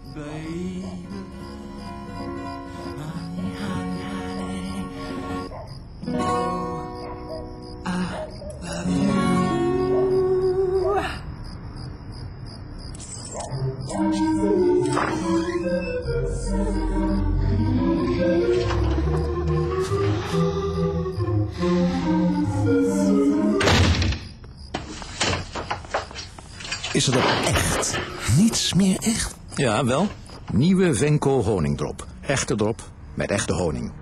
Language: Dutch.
baby. Honey, honey, honey. Oh, I love you. Is er dan echt niets meer echt? Ja, wel. Nieuwe Venco honingdrop. Echte drop met echte honing.